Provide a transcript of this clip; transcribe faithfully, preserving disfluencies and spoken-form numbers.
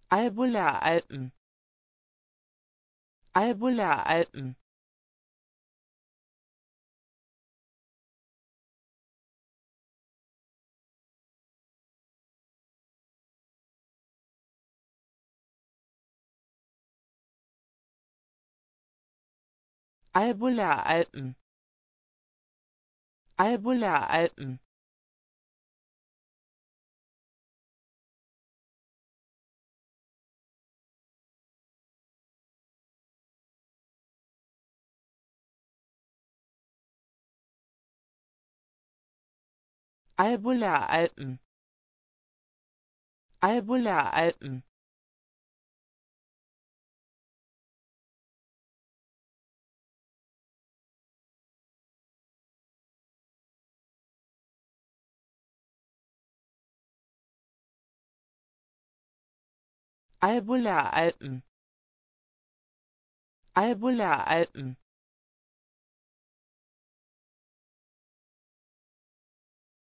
Albula Alpen, Albula Alpen, Albula Alpen, Albula Alpen, Albula Alpen, Albula Alpen, Albula Alpen, Albula Alpen.